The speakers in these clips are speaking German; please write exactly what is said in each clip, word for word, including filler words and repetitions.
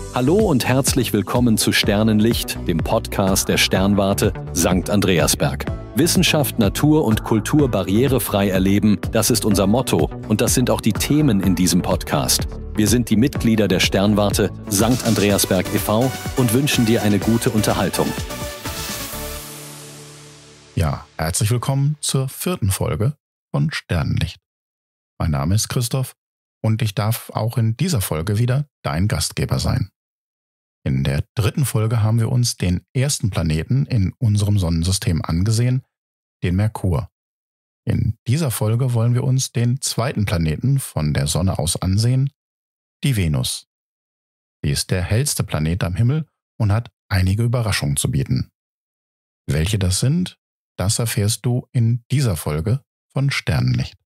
Hallo und herzlich willkommen zu Sternenlicht, dem Podcast der Sternwarte Sankt Andreasberg. Wissenschaft, Natur und Kultur barrierefrei erleben, das ist unser Motto und das sind auch die Themen in diesem Podcast. Wir sind die Mitglieder der Sternwarte Sankt Andreasberg e V und wünschen dir eine gute Unterhaltung. Ja, herzlich willkommen zur vierten Folge von Sternenlicht. Mein Name ist Christoph und ich darf auch in dieser Folge wieder dein Gastgeber sein. In der dritten Folge haben wir uns den ersten Planeten in unserem Sonnensystem angesehen, den Merkur. In dieser Folge wollen wir uns den zweiten Planeten von der Sonne aus ansehen, die Venus. Sie ist der hellste Planet am Himmel und hat einige Überraschungen zu bieten. Welche das sind, das erfährst du in dieser Folge von Sternenlicht.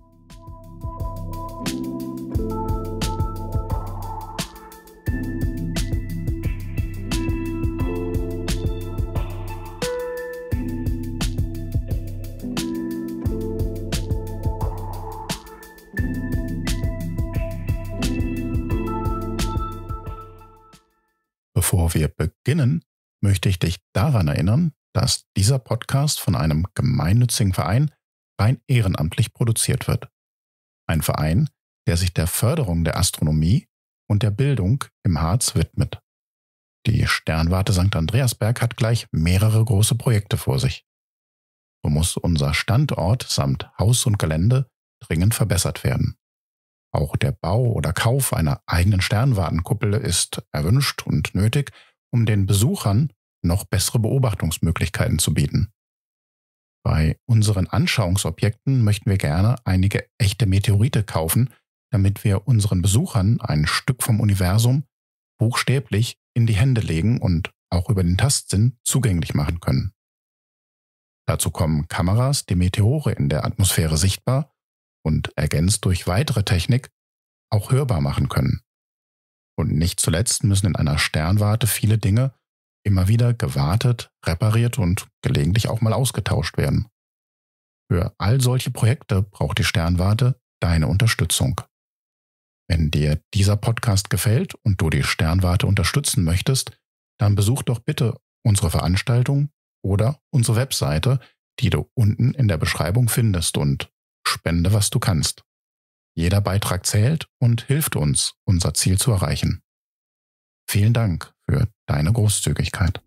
Bevor wir beginnen, möchte ich dich daran erinnern, dass dieser Podcast von einem gemeinnützigen Verein rein ehrenamtlich produziert wird. Ein Verein, der sich der Förderung der Astronomie und der Bildung im Harz widmet. Die Sternwarte Sankt Andreasberg hat gleich mehrere große Projekte vor sich. So muss unser Standort samt Haus und Gelände dringend verbessert werden. Auch der Bau oder Kauf einer eigenen Sternwartenkuppel ist erwünscht und nötig, um den Besuchern noch bessere Beobachtungsmöglichkeiten zu bieten. Bei unseren Anschauungsobjekten möchten wir gerne einige echte Meteorite kaufen, damit wir unseren Besuchern ein Stück vom Universum buchstäblich in die Hände legen und auch über den Tastsinn zugänglich machen können. Dazu kommen Kameras, die Meteore in der Atmosphäre sichtbar und ergänzt durch weitere Technik auch hörbar machen können. Und nicht zuletzt müssen in einer Sternwarte viele Dinge immer wieder gewartet, repariert und gelegentlich auch mal ausgetauscht werden. Für all solche Projekte braucht die Sternwarte deine Unterstützung. Wenn dir dieser Podcast gefällt und du die Sternwarte unterstützen möchtest, dann besuch doch bitte unsere Veranstaltung oder unsere Webseite, die du unten in der Beschreibung findest, und spende, was du kannst. Jeder Beitrag zählt und hilft uns, unser Ziel zu erreichen. Vielen Dank für deine Großzügigkeit.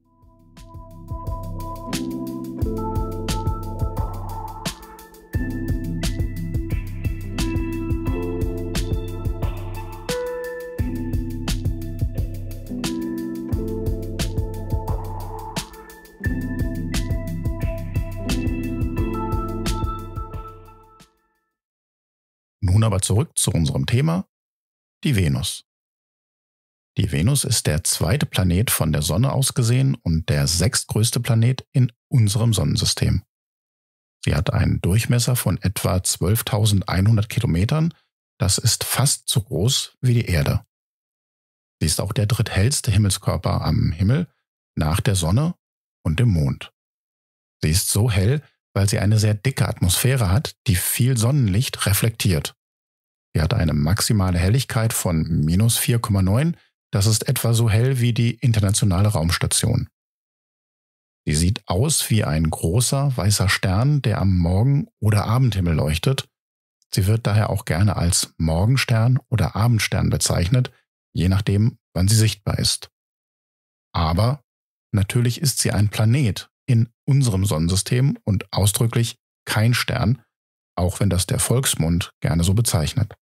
Nun aber zurück zu unserem Thema, die Venus. Die Venus ist der zweite Planet von der Sonne aus gesehen und der sechstgrößte Planet in unserem Sonnensystem. Sie hat einen Durchmesser von etwa zwölftausendeinhundert Kilometern, das ist fast so groß wie die Erde. Sie ist auch der dritthellste Himmelskörper am Himmel nach der Sonne und dem Mond. Sie ist so hell, weil sie eine sehr dicke Atmosphäre hat, die viel Sonnenlicht reflektiert. Sie hat eine maximale Helligkeit von minus vier Komma neun, das ist etwa so hell wie die internationale Raumstation. Sie sieht aus wie ein großer weißer Stern, der am Morgen- oder Abendhimmel leuchtet. Sie wird daher auch gerne als Morgenstern oder Abendstern bezeichnet, je nachdem, wann sie sichtbar ist. Aber natürlich ist sie ein Planet in unserem Sonnensystem und ausdrücklich kein Stern, auch wenn das der Volksmund gerne so bezeichnet.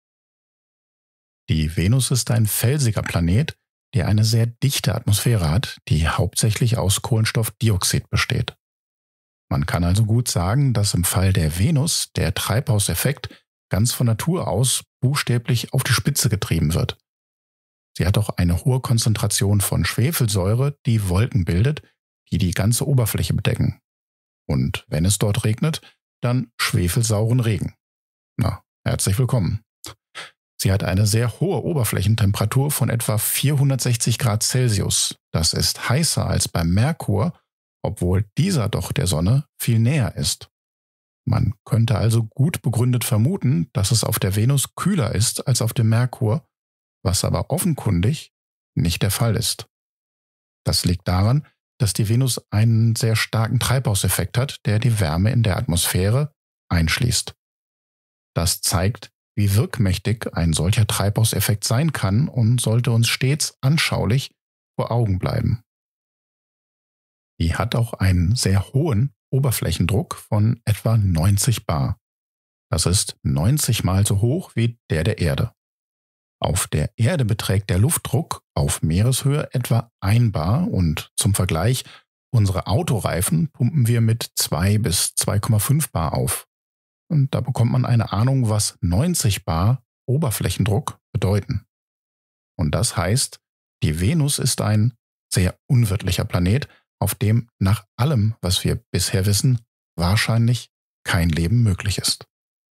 Die Venus ist ein felsiger Planet, der eine sehr dichte Atmosphäre hat, die hauptsächlich aus Kohlenstoffdioxid besteht. Man kann also gut sagen, dass im Fall der Venus der Treibhauseffekt ganz von Natur aus buchstäblich auf die Spitze getrieben wird. Sie hat auch eine hohe Konzentration von Schwefelsäure, die Wolken bildet, die die ganze Oberfläche bedecken. Und wenn es dort regnet, dann schwefelsauren Regen. Na, herzlich willkommen. Sie hat eine sehr hohe Oberflächentemperatur von etwa vierhundertsechzig Grad Celsius. Das ist heißer als beim Merkur, obwohl dieser doch der Sonne viel näher ist. Man könnte also gut begründet vermuten, dass es auf der Venus kühler ist als auf dem Merkur, was aber offenkundig nicht der Fall ist. Das liegt daran, dass die Venus einen sehr starken Treibhauseffekt hat, der die Wärme in der Atmosphäre einschließt. Das zeigt, wie wirkmächtig ein solcher Treibhauseffekt sein kann und sollte uns stets anschaulich vor Augen bleiben. Die hat auch einen sehr hohen Oberflächendruck von etwa neunzig bar. Das ist neunzig Mal so hoch wie der der Erde. Auf der Erde beträgt der Luftdruck auf Meereshöhe etwa ein bar und zum Vergleich, unsere Autoreifen pumpen wir mit zwei bis zwei Komma fünf bar auf. Und da bekommt man eine Ahnung, was neunzig bar Oberflächendruck bedeuten. Und das heißt, die Venus ist ein sehr unwirtlicher Planet, auf dem nach allem, was wir bisher wissen, wahrscheinlich kein Leben möglich ist.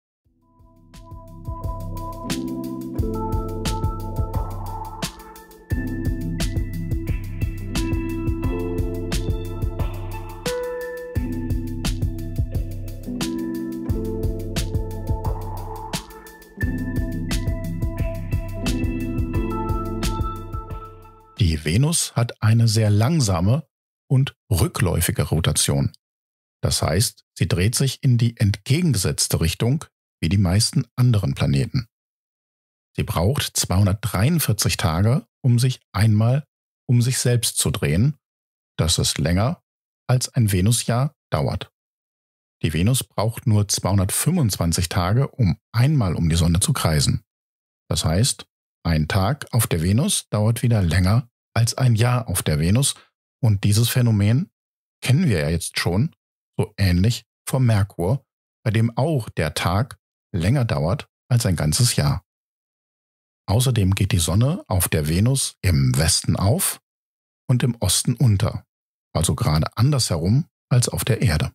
Die Venus hat eine sehr langsame und rückläufige Rotation. Das heißt, sie dreht sich in die entgegengesetzte Richtung wie die meisten anderen Planeten. Sie braucht zweihundertdreiundvierzig Tage, um sich einmal um sich selbst zu drehen. Das ist länger, als ein Venusjahr dauert. Die Venus braucht nur zweihundertfünfundzwanzig Tage, um einmal um die Sonne zu kreisen. Das heißt, ein Tag auf der Venus dauert wieder länger als ein Jahr auf der Venus, und dieses Phänomen kennen wir ja jetzt schon, so ähnlich vom Merkur, bei dem auch der Tag länger dauert als ein ganzes Jahr. Außerdem geht die Sonne auf der Venus im Westen auf und im Osten unter, also gerade andersherum als auf der Erde.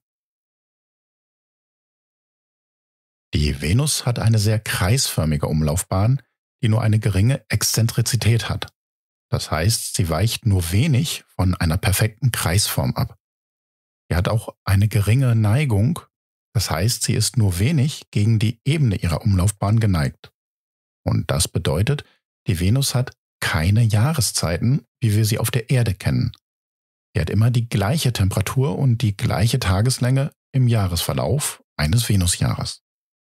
Die Venus hat eine sehr kreisförmige Umlaufbahn, die nur eine geringe Exzentrizität hat. Das heißt, sie weicht nur wenig von einer perfekten Kreisform ab. Sie hat auch eine geringe Neigung, das heißt, sie ist nur wenig gegen die Ebene ihrer Umlaufbahn geneigt. Und das bedeutet, die Venus hat keine Jahreszeiten, wie wir sie auf der Erde kennen. Sie hat immer die gleiche Temperatur und die gleiche Tageslänge im Jahresverlauf eines Venusjahres.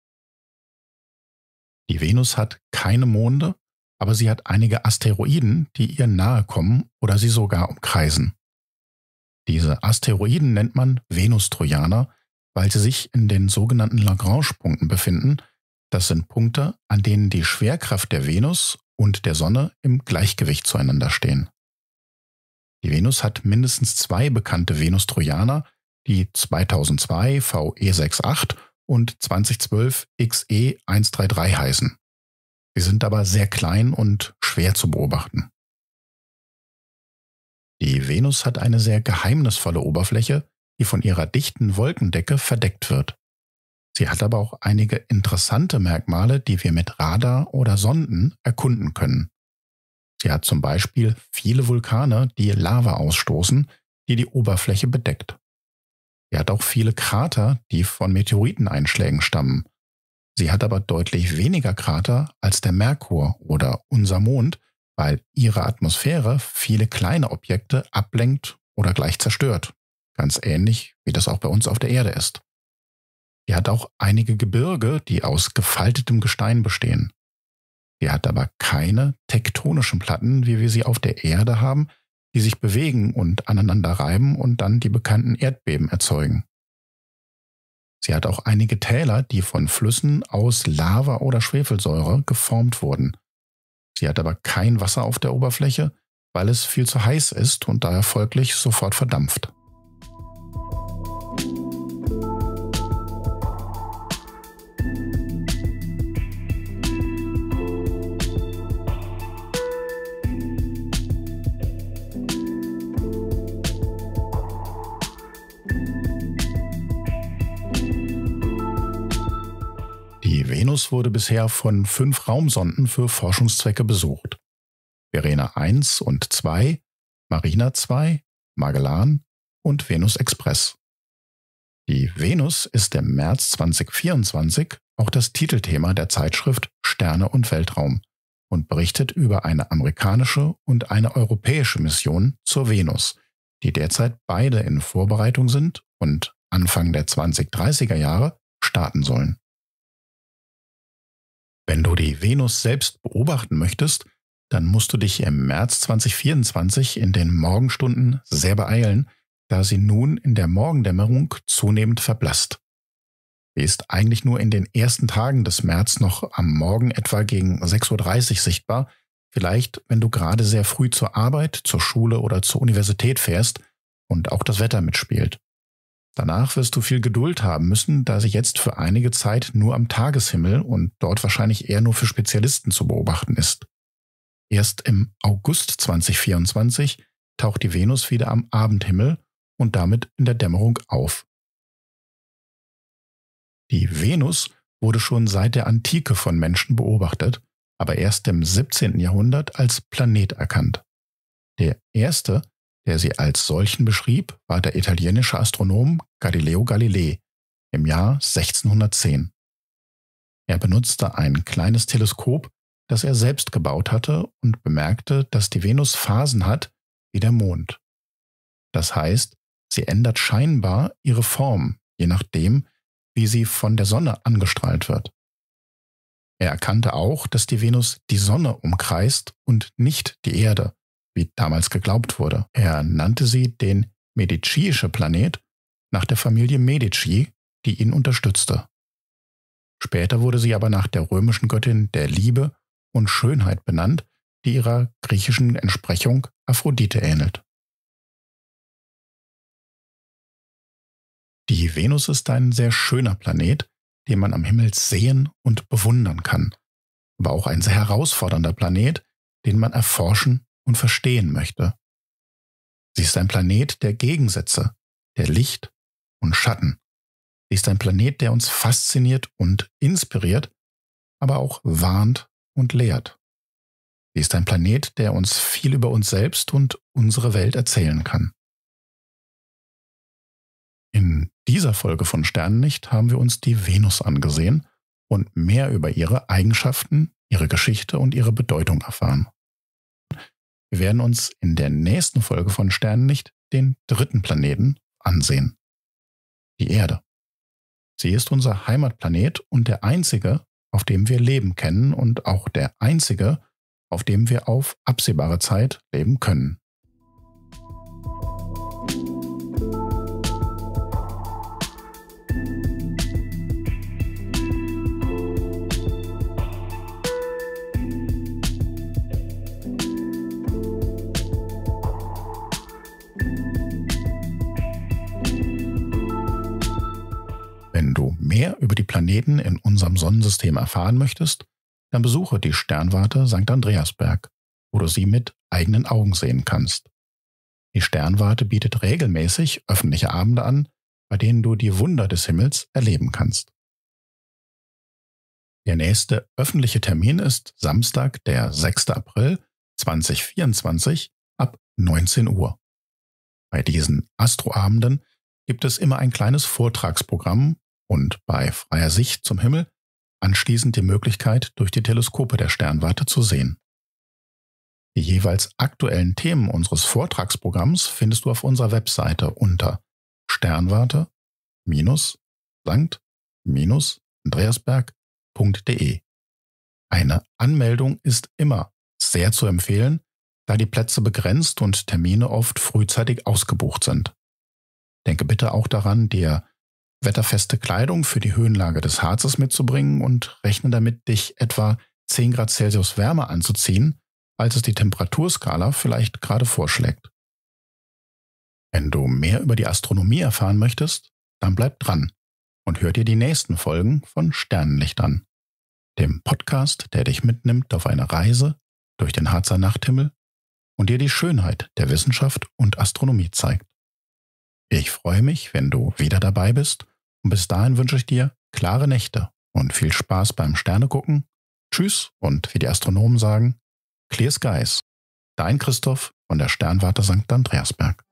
Die Venus hat keine Monde, aber sie hat einige Asteroiden, die ihr nahe kommen oder sie sogar umkreisen. Diese Asteroiden nennt man Venustrojaner, weil sie sich in den sogenannten Lagrange-Punkten befinden. Das sind Punkte, an denen die Schwerkraft der Venus und der Sonne im Gleichgewicht zueinander stehen. Die Venus hat mindestens zwei bekannte Venustrojaner, die zweitausendzwei V E achtundsiebzig und zweitausendzwölf X E hundertdreiunddreißig heißen. Sie sind aber sehr klein und schwer zu beobachten. Die Venus hat eine sehr geheimnisvolle Oberfläche, die von ihrer dichten Wolkendecke verdeckt wird. Sie hat aber auch einige interessante Merkmale, die wir mit Radar oder Sonden erkunden können. Sie hat zum Beispiel viele Vulkane, die Lava ausstoßen, die die Oberfläche bedeckt. Sie hat auch viele Krater, die von Meteoriteneinschlägen stammen. Sie hat aber deutlich weniger Krater als der Merkur oder unser Mond, weil ihre Atmosphäre viele kleine Objekte ablenkt oder gleich zerstört. Ganz ähnlich, wie das auch bei uns auf der Erde ist. Sie hat auch einige Gebirge, die aus gefaltetem Gestein bestehen. Sie hat aber keine tektonischen Platten, wie wir sie auf der Erde haben, die sich bewegen und aneinander reiben und dann die bekannten Erdbeben erzeugen. Sie hat auch einige Täler, die von Flüssen aus Lava oder Schwefelsäure geformt wurden. Sie hat aber kein Wasser auf der Oberfläche, weil es viel zu heiß ist und daher folglich sofort verdampft. Die Venus wurde bisher von fünf Raumsonden für Forschungszwecke besucht. Verena eins und zwei, Marina zwei, Magellan und Venus Express. Die Venus ist im März zweitausendvierundzwanzig auch das Titelthema der Zeitschrift Sterne und Weltraum, und berichtet über eine amerikanische und eine europäische Mission zur Venus, die derzeit beide in Vorbereitung sind und Anfang der zwanzig-dreißiger Jahre starten sollen. Wenn du die Venus selbst beobachten möchtest, dann musst du dich im März zweitausendvierundzwanzig in den Morgenstunden sehr beeilen, da sie nun in der Morgendämmerung zunehmend verblasst. Sie ist eigentlich nur in den ersten Tagen des März noch am Morgen etwa gegen sechs Uhr dreißig sichtbar, vielleicht wenn du gerade sehr früh zur Arbeit, zur Schule oder zur Universität fährst und auch das Wetter mitspielt. Danach wirst du viel Geduld haben müssen, da sie jetzt für einige Zeit nur am Tageshimmel und dort wahrscheinlich eher nur für Spezialisten zu beobachten ist. Erst im August zweitausendvierundzwanzig taucht die Venus wieder am Abendhimmel und damit in der Dämmerung auf. Die Venus wurde schon seit der Antike von Menschen beobachtet, aber erst im siebzehnten Jahrhundert als Planet erkannt. Der erste, der sie als solchen beschrieb, war der italienische Astronom Galileo Galilei im Jahr sechzehnhundertzehn. Er benutzte ein kleines Teleskop, das er selbst gebaut hatte, und bemerkte, dass die Venus Phasen hat wie der Mond. Das heißt, sie ändert scheinbar ihre Form, je nachdem, wie sie von der Sonne angestrahlt wird. Er erkannte auch, dass die Venus die Sonne umkreist und nicht die Erde, wie damals geglaubt wurde. Er nannte sie den Mediceischen Planet nach der Familie Medici, die ihn unterstützte. Später wurde sie aber nach der römischen Göttin der Liebe und Schönheit benannt, die ihrer griechischen Entsprechung Aphrodite ähnelt. Die Venus ist ein sehr schöner Planet, den man am Himmel sehen und bewundern kann, aber auch ein sehr herausfordernder Planet, den man erforschen und verstehen möchte. Sie ist ein Planet der Gegensätze, der Licht und Schatten. Sie ist ein Planet, der uns fasziniert und inspiriert, aber auch warnt und lehrt. Sie ist ein Planet, der uns viel über uns selbst und unsere Welt erzählen kann. In dieser Folge von Sternenlicht haben wir uns die Venus angesehen und mehr über ihre Eigenschaften, ihre Geschichte und ihre Bedeutung erfahren. Wir werden uns in der nächsten Folge von Sternenlicht den dritten Planeten ansehen, die Erde. Sie ist unser Heimatplanet und der einzige, auf dem wir Leben kennen und auch der einzige, auf dem wir auf absehbare Zeit leben können. Wenn du mehr über die Planeten in unserem Sonnensystem erfahren möchtest, dann besuche die Sternwarte Sankt Andreasberg, wo du sie mit eigenen Augen sehen kannst. Die Sternwarte bietet regelmäßig öffentliche Abende an, bei denen du die Wunder des Himmels erleben kannst. Der nächste öffentliche Termin ist Samstag, der sechster April zweitausendvierundzwanzig ab neunzehn Uhr. Bei diesen Astroabenden gibt es immer ein kleines Vortragsprogramm und bei freier Sicht zum Himmel anschließend die Möglichkeit, durch die Teleskope der Sternwarte zu sehen. Die jeweils aktuellen Themen unseres Vortragsprogramms findest du auf unserer Webseite unter sternwarte Sankt Andreasberg punkt de. Eine Anmeldung ist immer sehr zu empfehlen, da die Plätze begrenzt und Termine oft frühzeitig ausgebucht sind. Denke bitte auch daran, dir wetterfeste Kleidung für die Höhenlage des Harzes mitzubringen und rechne damit, dich etwa zehn Grad Celsius wärmer anzuziehen, als es die Temperaturskala vielleicht gerade vorschlägt. Wenn du mehr über die Astronomie erfahren möchtest, dann bleib dran und hör dir die nächsten Folgen von Sternenlicht an, dem Podcast, der dich mitnimmt auf eine Reise durch den Harzer Nachthimmel und dir die Schönheit der Wissenschaft und Astronomie zeigt. Ich freue mich, wenn du wieder dabei bist, und bis dahin wünsche ich dir klare Nächte und viel Spaß beim Sternegucken. Tschüss und wie die Astronomen sagen, Clear Skies. Dein Christoph von der Sternwarte Sankt Andreasberg.